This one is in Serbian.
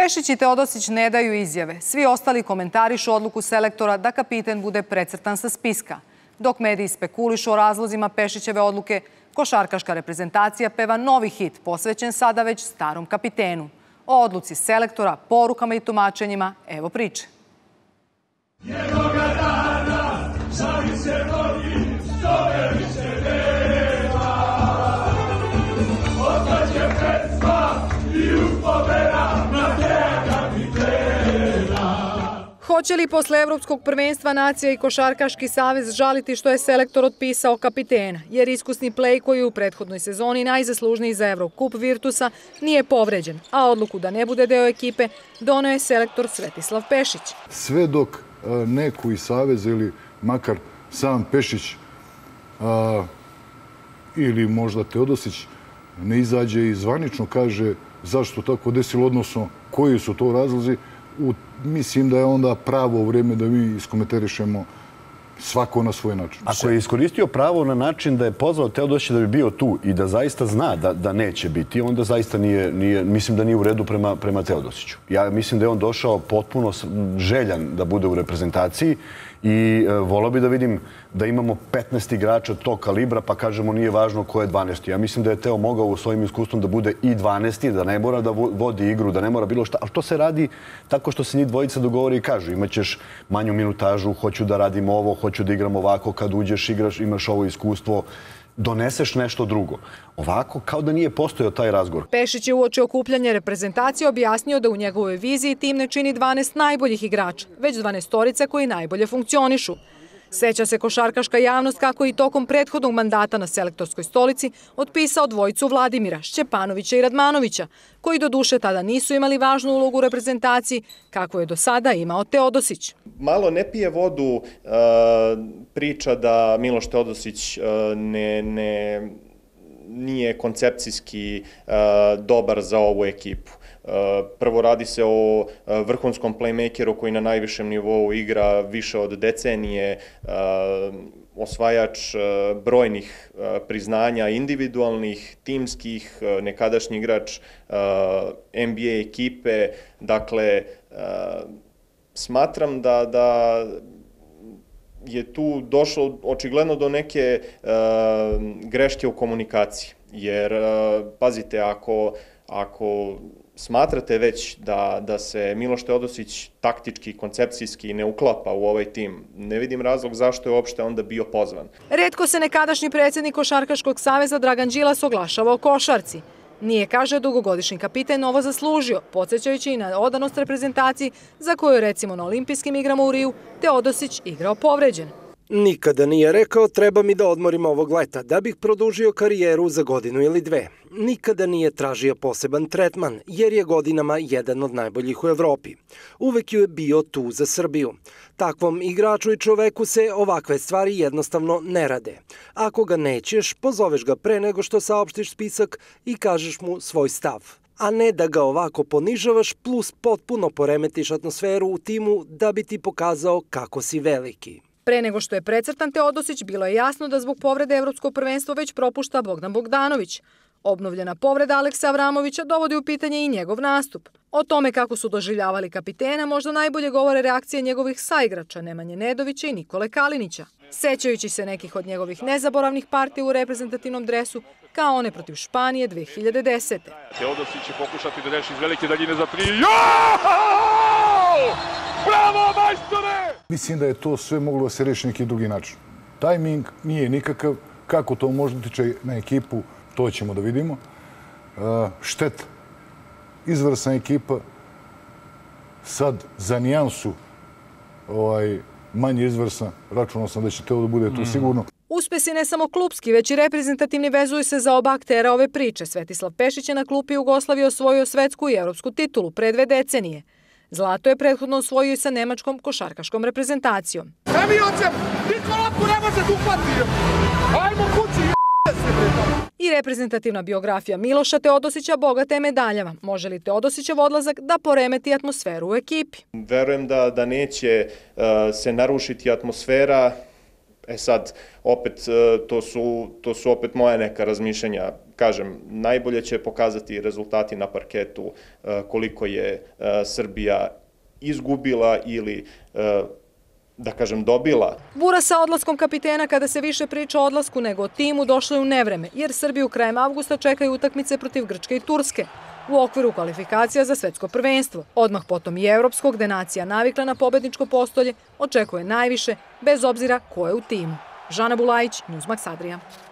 Pešić i Teodosić ne daju izjave. Svi ostali komentarišu odluku selektora da kapiten bude precrtan sa spiska. Dok mediji spekulišu o razlozima Pešićeve odluke, košarkaška reprezentacija peva novi hit posvećen sada već starom kapitenu. O odluci selektora, porukama i tumačenjima, evo priče. Jednoga dana, šali se mnogi, zove se nema. Ostaće predstva i uspomena na te kapitena. Hoće li posle Evropskog prvenstva nacija i Košarkaški savez žaliti što je selektor otpisao kapitena, jer iskusni plej koji je u prethodnoj sezoni najzaslužniji za Evrokup Virtusa nije povređen, a odluku da ne bude deo ekipe doneo je selektor Svetislav Pešić. Sve dok neko iz saveza ili makar sam Pešić ili možda Teodosić ne izađe i zvanično kaže zašto tako desilo, odnosno koji su to razlozi, mislim da je onda pravo vrijeme da mi iskomentarišemo svako na svoj način. Ako je iskoristio pravo na način da je pozvao Teodosića da bi bio tu i da zaista zna da neće biti, onda zaista mislim da nije u redu prema Teodosiću. Ja mislim da je on došao potpuno željan da bude u reprezentaciji i volao bi da vidim da imamo 15 igrača tog kalibra, pa kažemo nije važno ko je 12. Ja mislim da je Teo mogao u svojim iskustvom da bude i 12. Da ne mora da vodi igru, da ne mora bilo šta. Ali to se radi tako što se njih dvojica dogovori i kažu imaćeš manju minutažu, hoću da radim ovo, hoću da igram ovako, kad uđeš igraš, imaš ovo iskustvo, doneseš nešto drugo. Ovako, kao da nije postojao taj razgovor. Pešić je uoči okupljanja reprezentacije objasnio da u njegovoj viziji tim ne čini 12 najboljih igrača, već 12-torica koji najbolje funkcionišu. Seća se košarkaška javnost kako i tokom prethodnog mandata na selektorskoj stolici otpisao dvojicu Vladimira, Šćepanovića i Radmanovića, koji do duše tada nisu imali važnu ulogu u reprezentaciji, kako je do sada imao Teodosić. Malo ne pije vodu priča da Miloš Teodosić nije koncepcijski dobar za ovu ekipu. Prvo, radi se o vrhunskom playmakeru koji na najvišem nivou igra više od decenije, osvajač brojnih priznanja individualnih, timskih, nekadašnji igrač NBA ekipe. Dakle, smatram da je tu došlo očigledno do neke greške u komunikaciji. Jer, pazite, ako smatrate već da se Miloš Teodosić taktički, koncepcijski ne uklapa u ovaj tim, ne vidim razlog zašto je uopšte onda bio pozvan. Retko se nekadašnji predsjednik Košarkaškog saveza Dragan Đilas oglašava o košarci. Nije, kaže, dugogodišnji kapiten ovo zaslužio, podsjećajući i na odanost reprezentaciji za koju je recimo na olimpijskim igrama u Riju Teodosić igrao povređen. Nikada nije rekao treba mi da odmorim ovog leta da bih produžio karijeru za godinu ili dve. Nikada nije tražio poseban tretman jer je godinama jedan od najboljih u Evropi. Uvek je bio tu za Srbiju. Takvom igraču i čoveku se ovakve stvari jednostavno ne rade. Ako ga nećeš, pozoveš ga pre nego što saopštiš spisak i kažeš mu svoj stav. A ne da ga ovako ponižavaš plus potpuno poremetiš atmosferu u timu da bi ti pokazao kako si veliki. Pre nego što je precrtan Teodosić, bilo je jasno da zbog povrede Evropskog prvenstva već propušta Bogdan Bogdanović. Obnovljena povreda Aleksa Avramovića dovodi u pitanje i njegov nastup. O tome kako su doživljavali kapitena možda najbolje govore reakcije njegovih saigrača Nemanje Nedovića i Nikole Kalinića. Sećajući se nekih od njegovih nezaboravnih partija u reprezentativnom dresu, kao one protiv Španije 2010. Teodosić će pokušati da reši iz velike daljine za 3. Bravo, majstore! Mislim da je to sve moglo da se reši neki drugi način. Tajming nije nikakav. Kako to može utiče na ekipu, to ćemo da vidimo. Šteta. Izvrsna ekipa. Sad, za nijansu manje izvrsna. Računao sam da će Teo da bude tu sigurno. Uspesi ne samo klupski, već i reprezentativni vezuju se za oba aktera ove priče. Svetislav Pešić je na klupi Jugoslavije osvojio svetsku i evropsku titulu pre 2 decenije. Zlato je prethodno osvojio i sa nemačkom košarkaškom reprezentacijom. Evi očem, niko lopku ne može da uhvati. Ajmo kući, I reprezentativna biografija Miloša Teodosića bogata je medaljama. Može li Teodosićev odlazak da poremeti atmosferu u ekipi? Verujem da neće se narušiti atmosfera. Sad, opet, to su opet moja neka razmišljanja. kažem, najbolje će pokazati rezultati na parketu koliko je Srbija izgubila ili da kažem, dobila. Bura sa odlaskom kapitena, kada se više priča o odlasku nego o timu, došlo je u nevreme, jer Srbiju krajem avgusta čekaju utakmice protiv Grčke i Turske u okviru kvalifikacija za svetsko prvenstvo. Odmah potom i evropsko, gde nacija navikla na pobedničko postolje, očekuje najviše, bez obzira ko je u timu. Žana Bulajić, Newsmax Adria.